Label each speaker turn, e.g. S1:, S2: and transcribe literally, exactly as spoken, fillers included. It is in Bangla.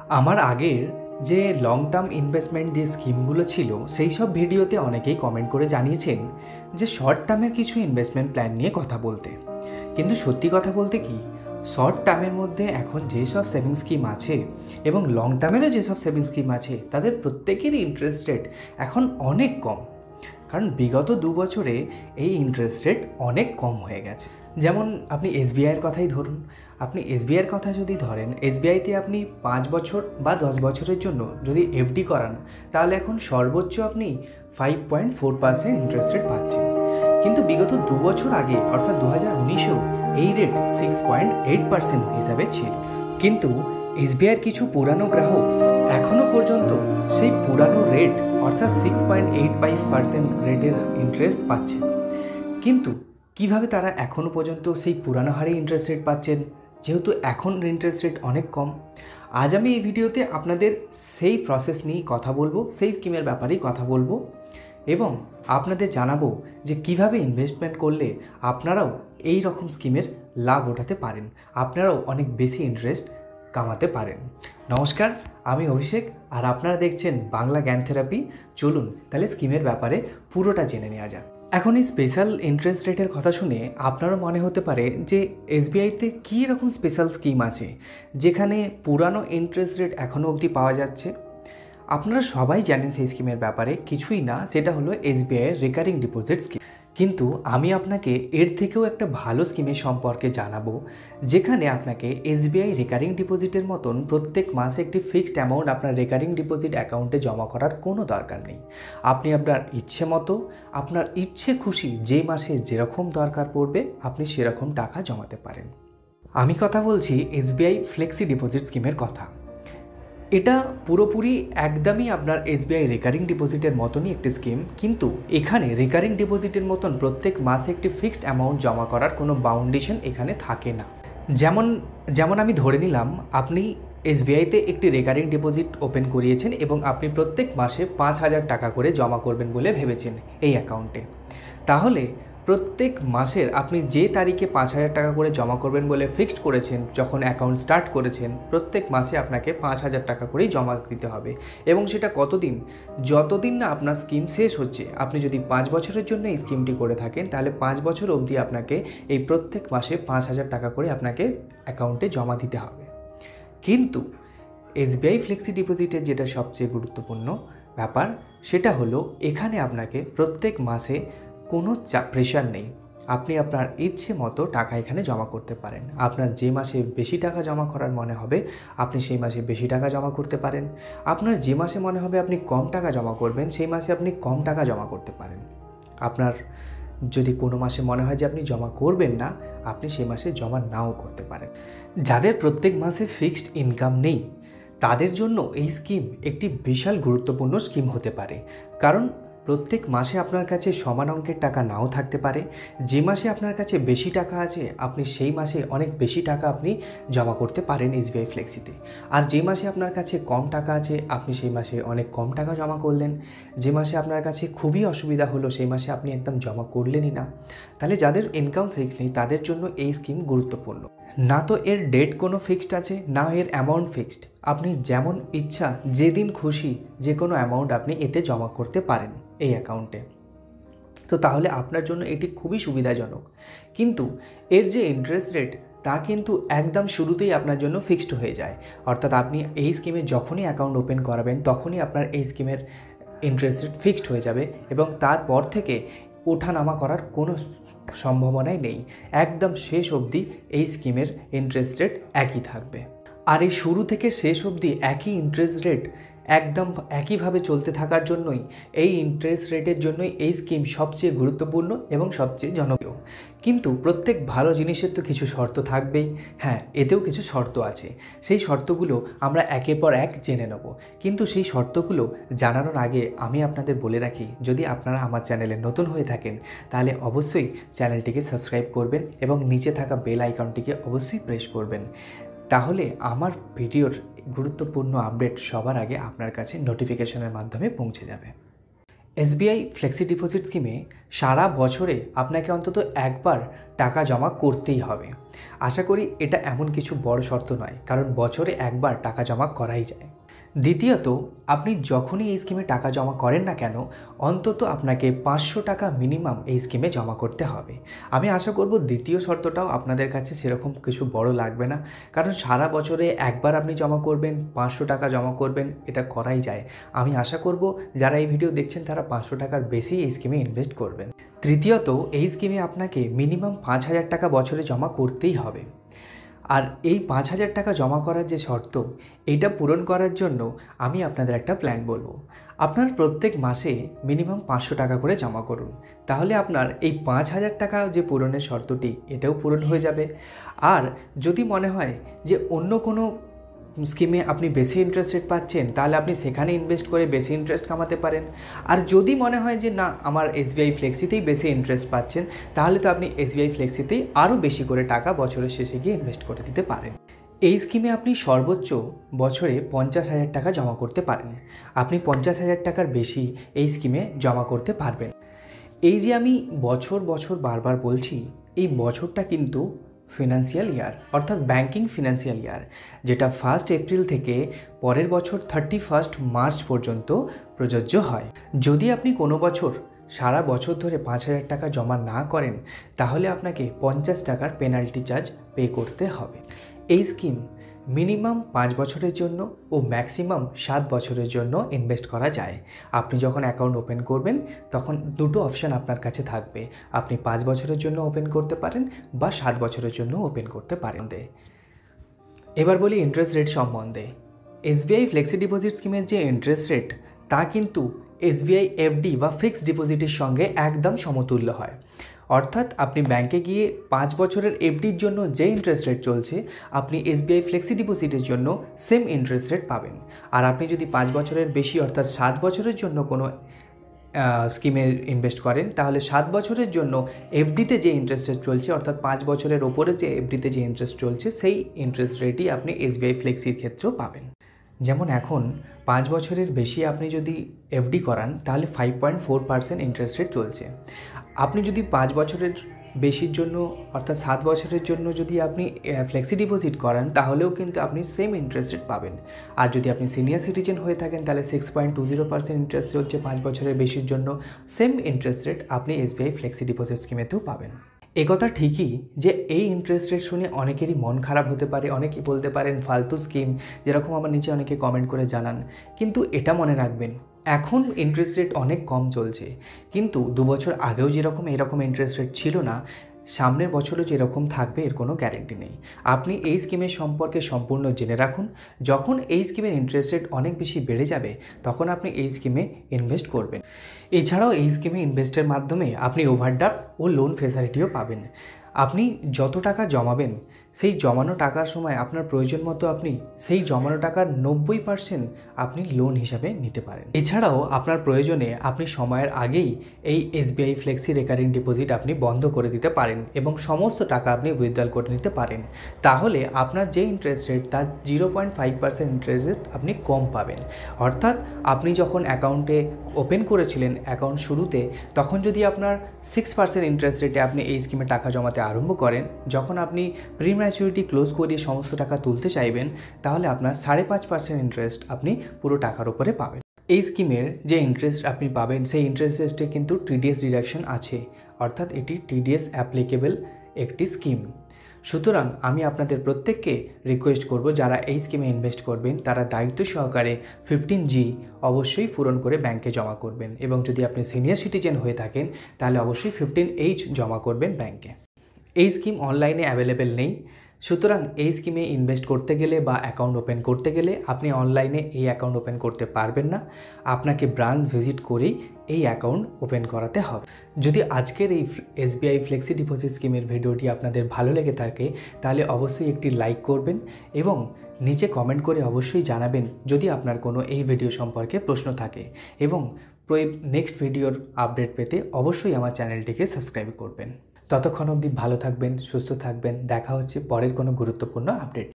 S1: আমার আগের যে লং টার্ম ইনভেস্টমেন্ট যে স্কিমগুলো ছিল সেই সব ভিডিওতে অনেকেই কমেন্ট করে জানিয়েছেন যে শর্ট টার্মের কিছু ইনভেস্টমেন্ট প্ল্যান নিয়ে কথা বলতে। কিন্তু সত্যি কথা বলতে কি, শর্ট টার্মের মধ্যে এখন যেসব সেভিংস স্কিম আছে এবং লং টার্মেরও যেসব সেভিংস স্কিম আছে তাদের প্রত্যেকেরই ইন্টারেস্ট রেট এখন অনেক কম। কারণ বিগত দু বছরে এই ইন্টারেস্ট রেট অনেক কম হয়ে গেছে। যেমন আপনি এসবিআইয়ের কথাই ধরুন, আপনি এসবিআইয়ের কথা যদি ধরেন, এসবিআইতে আপনি পাঁচ বছর বা দশ বছরের জন্য যদি এফডি করান তাহলে এখন সর্বোচ্চ আপনি five point four percent interest rate পাচ্ছেন। কিন্তু বিগত দু বছর আগে অর্থাৎ দু হাজার উনিশেও এই rate six point eight percent হিসাবে ছিল। কিন্তু এসবিআইয়ের কিছু পুরানো গ্রাহক এখনও পর্যন্ত সেই পুরানো রেট অর্থাৎ six point eight five percent রেটের ইন্টারেস্ট পাচ্ছে। কিন্তু কিভাবে তারা এখনও পর্যন্ত সেই পুরানো হারে ইন্টারেস্ট রেট পাচ্ছেন, যেহেতু এখন ইন্টারেস্ট রেট অনেক কম? আজ আমি এই ভিডিওতে আপনাদের সেই প্রসেস নিয়েই কথা বলবো, সেই স্কিমের ব্যাপারেই কথা বলবো এবং আপনাদের জানাবো যে কিভাবে ইনভেস্টমেন্ট করলে আপনারাও এই রকম স্কিমের লাভ ওঠাতে পারেন, আপনারাও অনেক বেশি ইন্টারেস্ট কামাতে পারেন। নমস্কার, আমি অভিষেক আর আপনারা দেখছেন বাংলা জ্ঞান থেরাপি। চলুন তাহলে স্কিমের ব্যাপারে পুরোটা জেনে নেওয়া যাক। এখন এই স্পেশাল ইন্টারেস্ট রেটের কথা শুনে আপনারও মনে হতে পারে যে এসবিআইতে কী রকম স্পেশাল স্কিম আছে যেখানে পুরানো ইন্টারেস্ট রেট এখনও অবধি পাওয়া যাচ্ছে। আপনারা সবাই জানেন সেই স্কিমের ব্যাপারে, কিছুই না, সেটা হলো এসবিআইয়ের রেকারিং ডিপোজিট স্কিম। কিন্তু আমি আপনাকে এর থেকেও একটা ভালো স্কিমের সম্পর্কে জানাবো, যেখানে আপনাকে এসবিআই রেকারিং ডিপোজিটের মতন প্রত্যেক মাসে একটি ফিক্সড অ্যামাউন্ট আপনার রেকারিং ডিপোজিট অ্যাকাউন্টে জমা করার কোনো দরকার নেই। আপনি আপনার ইচ্ছে মতো, আপনার ইচ্ছে খুশি যে মাসে যেরকম দরকার পড়বে আপনি সেরকম টাকা জমাতে পারেন। আমি কথা বলছি এসবিআই ফ্লেক্সি ডিপোজিট স্কিমের কথা। এটা পুরোপুরি একদমই আপনার এসবিআই রেকারিং ডিপোজিটের মতনই একটি স্কিম, কিন্তু এখানে রেকারিং ডিপোজিটের মতন প্রত্যেক মাসে একটি ফিক্সড অ্যামাউন্ট জমা করার কোনো বাউন্ডেশন এখানে থাকে না। যেমন যেমন আমি ধরে নিলাম আপনি এসবিআইতে একটি রেকারিং ডিপোজিট ওপেন করিয়েছেন এবং আপনি প্রত্যেক মাসে পাঁচ হাজার টাকা করে জমা করবেন বলে ভেবেছেন এই অ্যাকাউন্টে। তাহলে প্রত্যেক মাসের আপনি যে তারিখে পাঁচ হাজার টাকা করে জমা করবেন বলে ফিক্সড করেছেন, যখন অ্যাকাউন্ট স্টার্ট করেছেন, প্রত্যেক মাসে আপনাকে পাঁচ হাজার টাকা করেই জমা দিতে হবে। এবং সেটা কতদিন? যতদিন না আপনার স্কিম শেষ হচ্ছে। আপনি যদি পাঁচ বছরের জন্য এই স্কিমটি করে থাকেন তাহলে পাঁচ বছর অবধি আপনাকে এই প্রত্যেক মাসে পাঁচ হাজার টাকা করে আপনাকে অ্যাকাউন্টে জমা দিতে হবে। কিন্তু এসবিআই ফ্লেক্সি ডিপোজিটের যেটা সবচেয়ে গুরুত্বপূর্ণ ব্যাপার সেটা হলো এখানে আপনাকে প্রত্যেক মাসে কোনো চাপ প্রেশার নেই। আপনি আপনার ইচ্ছে মতো টাকা এখানে জমা করতে পারেন। আপনার যে মাসে বেশি টাকা জমা করার মনে হবে আপনি সেই মাসে বেশি টাকা জমা করতে পারেন। আপনার যে মাসে মনে হবে আপনি কম টাকা জমা করবেন সেই মাসে আপনি কম টাকা জমা করতে পারেন। আপনার যদি কোনো মাসে মনে হয় যে আপনি জমা করবেন না, আপনি সেই মাসে জমা নাও করতে পারেন। যাদের প্রত্যেক মাসে ফিক্সড ইনকাম নেই তাদের জন্য এই স্কিম একটি বিশাল গুরুত্বপূর্ণ স্কিম হতে পারে। কারণ প্রত্যেক মাসে আপনার কাছে সমান অঙ্কের টাকা নাও থাকতে পারে। যে মাসে আপনার কাছে বেশি টাকা আছে আপনি সেই মাসে অনেক বেশি টাকা আপনি জমা করতে পারেন এসবিআই ফ্লেক্সিতে। আর যে মাসে আপনার কাছে কম টাকা আছে আপনি সেই মাসে অনেক কম টাকা জমা করলেন। যে মাসে আপনার কাছে খুবই অসুবিধা হলো সেই মাসে আপনি একদম জমা করলেনই না। তাহলে যাদের ইনকাম ফিক্সড নেই তাদের জন্য এই স্কিম গুরুত্বপূর্ণ। না তো এর ডেট কোনো ফিক্সড আছে, না এর অ্যামাউন্ট ফিক্সড। আপনি যেমন ইচ্ছা যেদিন খুশি যে কোনো অ্যামাউন্ট আপনি এতে জমা করতে পারেন এই অ্যাকাউন্টে। তো তাহলে আপনার জন্য এটি খুবই সুবিধাজনক। কিন্তু এর যে ইন্টারেস্ট রেট তা কিন্তু একদম শুরুতেই আপনার জন্য ফিক্সড হয়ে যায়। অর্থাৎ আপনি এই স্কিমে যখনই অ্যাকাউন্ট ওপেন করাবেন তখনই আপনার এই স্কিমের ইন্টারেস্ট রেট ফিক্সড হয়ে যাবে এবং তারপর থেকে ওঠানামা করার কোনো সম্ভাবনাই নেই। একদম শেষ অবধি এই স্কিমের ইন্টারেস্ট রেট একই থাকবে। আর এই শুরু থেকে শেষ অবধি একই ইন্টারেস্ট রেট একদম একইভাবে চলতে থাকার জন্যই এই ইন্টারেস্ট রেটের জন্যই এই স্কিম সবচেয়ে গুরুত্বপূর্ণ এবং সবচেয়ে জনপ্রিয়। কিন্তু প্রত্যেক ভালো জিনিসের তো কিছু শর্ত থাকবেই। হ্যাঁ, এতেও কিছু শর্ত আছে। সেই শর্তগুলো আমরা একের পর এক জেনে নেব। কিন্তু সেই শর্তগুলো জানানোর আগে আমি আপনাদের বলে রাখি, যদি আপনারা আমার চ্যানেলে নতুন হয়ে থাকেন তাহলে অবশ্যই চ্যানেলটিকে সাবস্ক্রাইব করবেন এবং নিচে থাকা বেল আইকনটিকে অবশ্যই প্রেস করবেন। তাহলে আমার ভিডিওর গুরুত্বপূর্ণ আপডেট সবার আগে আপনার কাছে নোটিফিকেশনের মাধ্যমে পৌঁছে যাবে। এসবিআই ফ্লেক্সি ডিপোজিট স্কিমে সারা বছরে আপনাকে অন্তত একবার টাকা জমা করতেই হবে। আশা করি এটা এমন কিছু বড় শর্ত নয়, কারণ বছরে একবার টাকা জমা করাই যায়। দ্বিতীয়ত, আপনি যখনই এই স্কিমে টাকা জমা করেন না কেন, অন্তত আপনাকে পাঁচশো টাকা মিনিমাম এই স্কিমে জমা করতে হবে। আমি আশা করব দ্বিতীয় শর্তটাও আপনাদের কাছে সেরকম কিছু বড় লাগবে না, কারণ সারা বছরে একবার আপনি জমা করবেন, পাঁচশো টাকা জমা করবেন, এটা করাই যায়। আমি আশা করব যারা এই ভিডিও দেখছেন তারা পাঁচশো টাকার বেশি এই স্কিমে ইনভেস্ট করবেন। তৃতীয়ত, এই স্কিমে আপনাকে মিনিমাম পাঁচ হাজার টাকা বছরে জমা করতেই হবে। আর এই পাঁচ হাজার টাকা জমা করার যে শর্ত, এইটা পূরণ করার জন্য আমি আপনাদের একটা প্ল্যান বলবো। আপনার প্রত্যেক মাসে মিনিমাম পাঁচশো টাকা করে জমা করুন, তাহলে আপনার এই পাঁচ হাজার টাকা যে পূরণের শর্তটি, এটাও পূরণ হয়ে যাবে। আর যদি মনে হয় যে অন্য কোনো স্কিমে আপনি বেশি ইন্টারেস্ট রেট পাচ্ছেন, তাহলে আপনি সেখানে ইনভেস্ট করে বেশি ইন্টারেস্ট কামাতে পারেন। আর যদি মনে হয় যে না, আমার এসবিআই ফ্লেক্সিতেই বেশি ইন্টারেস্ট পাচ্ছেন, তাহলে তো আপনি এসবিআই ফ্লেক্সিতেই আরও বেশি করে টাকা বছরের শেষে গিয়ে ইনভেস্ট করে দিতে পারেন। এই স্কিমে আপনি সর্বোচ্চ বছরে পঞ্চাশ হাজার টাকা জমা করতে পারেন। আপনি পঞ্চাশ হাজার টাকার বেশি এই স্কিমে জমা করতে পারবেন। এই যে আমি বছর বছর বারবার বলছি, এই বছরটা কিন্তু ফিনান্সিয়াল ইয়ার, অর্থাৎ ব্যাংকিং ফিনান্সিয়াল ইয়ার, যেটা ফার্স্ট এপ্রিল থেকে পরের বছর থার্টি ফার্স্ট মার্চ পর্যন্ত প্রযোজ্য হয়। যদি আপনি কোনো বছর সারা বছর ধরে পাঁচ হাজার টাকা জমা না করেন, তাহলে আপনাকে পঞ্চাশ টাকার পেনাল্টি চার্জ পে করতে হবে। এই স্কিম মিনিমাম পাঁচ বছরের জন্য ও ম্যাক্সিমাম সাত বছরের জন্য ইনভেস্ট করা যায়। আপনি যখন অ্যাকাউন্ট ওপেন করবেন, তখন দুটো অপশান আপনার কাছে থাকবে। আপনি পাঁচ বছরের জন্য ওপেন করতে পারেন বা সাত বছরের জন্য ওপেন করতে পারেন। এবার বলি ইন্টারেস্ট রেট সম্বন্ধে। এসবিআই ফ্লেক্সি ডিপোজিট স্কিমের যে ইন্টারেস্ট রেট, তা কিন্তু এসবিআই এফডি বা ফিক্সড ডিপোজিটের সঙ্গে একদম সমতুল্য হয়। অর্থাৎ আপনি ব্যাংকে গিয়ে পাঁচ বছরের এফডির জন্য যে ইন্টারেস্ট রেট চলছে, আপনি এসবিআই ফ্লেক্সি ডিপোজিটের জন্য সেম ইন্টারেস্ট রেট পাবেন। আর আপনি যদি পাঁচ বছরের বেশি অর্থাৎ সাত বছরের জন্য কোনো স্কিমে ইনভেস্ট করেন, তাহলে সাত বছরের জন্য এফডিতে যে ইন্টারেস্ট রেট চলছে, অর্থাৎ পাঁচ বছরের ওপরে যে এফডিতে যে ইন্টারেস্ট চলছে, সেই ইন্টারেস্ট রেটই আপনি এসবিআই ফ্লেক্সির ক্ষেত্রেও পাবেন। যেমন এখন পাঁচ বছরের বেশি আপনি যদি এফডি করান, তাহলে five point four percent interest rate চলছে। আপনি যদি পাঁচ বছরের বেশির জন্য অর্থাৎ সাত বছরের জন্য যদি আপনি ফ্লেক্সি ডিপোজিট করান, তাহলেও কিন্তু আপনি সেম ইন্টারেস্ট রেট পাবেন। আর যদি আপনি সিনিয়র সিটিজেন হয়ে থাকেন, তাহলে six point two zero percent interest চলছে পাঁচ বছরের বেশির জন্য। সেম ইন্টারেস্ট রেট আপনি এসবিআই ফ্লেক্সি ডিপোজিট স্কিমেতেও পাবেন। একথা ঠিকই যে এই ইন্টারেস্ট রেট শুনে অনেকেরই মন খারাপ হতে পারে, অনেকেই বলতে পারেন ফালতু স্কিম, যেরকম আমার নিচে অনেকে কমেন্ট করে জানান। কিন্তু এটা মনে রাখবেন, এখন ইন্টারেস্ট রেট অনেক কম চলছে, কিন্তু দু বছর আগেও যেরকম এরকম ইন্টারেস্ট রেট ছিল না, সামনের বছরও যেরকম থাকবে এর কোনো গ্যারেন্টি নেই। আপনি এই স্কিমের সম্পর্কে সম্পূর্ণ জেনে রাখুন। যখন এই স্কিমের ইন্টারেস্ট রেট অনেক বেশি বেড়ে যাবে, তখন আপনি এই স্কিমে ইনভেস্ট করবেন। এছাড়াও এই স্কিমে ইনভেস্টের মাধ্যমে আপনি ওভারড্রাফট ও লোন ফেসিলিটিও পাবেন। আপনি যত টাকা জমাবেন, সেই জমানো টাকার সময় আপনার প্রয়োজন মতো আপনি সেই জমানো টাকার নব্বই পার্সেন্ট আপনি লোন হিসাবে নিতে পারেন। এছাড়াও আপনার প্রয়োজনে আপনি সময়ের আগেই এই এসবিআই ফ্লেক্সি রেকারিং ডিপোজিট আপনি বন্ধ করে দিতে পারেন এবং সমস্ত টাকা আপনি উইথড্রল করে নিতে পারেন। তাহলে আপনার যে ইন্টারেস্ট রেট, তার zero point five percent interest rate আপনি কম পাবেন। অর্থাৎ আপনি যখন অ্যাকাউন্টে ওপেন করেছিলেন অ্যাকাউন্ট শুরুতে, তখন যদি আপনার সিক্স পার্সেন্ট ইন্টারেস্ট রেটে আপনি এই স্কিমে টাকা জমাতে আরম্ভ করেন, যখন আপনি প্রি ম্যাচুরিটি ক্লোজ করিয়ে সমস্ত টাকা তুলতে চাইবেন, তাহলে আপনার সাড়ে পাঁচ পার্সেন্ট ইন্টারেস্ট আপনি পুরো টাকার উপরে পাবেন। এই স্কিমের যে ইন্টারেস্ট আপনি পাবেন, সেই ইন্টারেস্ট রেটে কিন্তু টিডিএস ডিডাকশন আছে, অর্থাৎ এটি টিডিএস অ্যাপ্লিকেবল একটি স্কিম। সুতরাং আমি আপনাদের প্রত্যেককে রিকোয়েস্ট করব, যারা এই স্কিমে ইনভেস্ট করবেন তারা দায়িত্ব সহকারে ফিফটিন জি অবশ্যই পূরণ করে ব্যাংকে জমা করবেন, এবং যদি আপনি সিনিয়র সিটিজেন হয়ে থাকেন তাহলে অবশ্যই ফিফটিন এইচ জমা করবেন ব্যাংকে। এই স্কিম অনলাইনে অ্যাভেলেবেল নেই, সুতরাং এই স্কিমে ইনভেস্ট করতে গেলে বা অ্যাকাউন্ট ওপেন করতে গেলে আপনি অনলাইনে এই অ্যাকাউন্ট ওপেন করতে পারবেন না। আপনাকে ব্রাঞ্চ ভিজিট করেই এই অ্যাকাউন্ট ওপেন করাতে হবে। যদি আজকের এই এসবিআই ফ্লেক্সি ডিপোজিট স্কিমের ভিডিওটি আপনাদের ভালো লেগে থাকে, তাহলে অবশ্যই একটি লাইক করবেন এবং নিচে কমেন্ট করে অবশ্যই জানাবেন যদি আপনার কোনো এই ভিডিও সম্পর্কে প্রশ্ন থাকে, এবং নেক্সট ভিডিওর আপডেট পেতে অবশ্যই আমার চ্যানেলটিকে সাবস্ক্রাইব করবেন। ততক্ষণ অবধি ভালো থাকবেন, সুস্থ থাকবেন। দেখা হচ্ছে পরের কোনো গুরুত্বপূর্ণ আপডেট।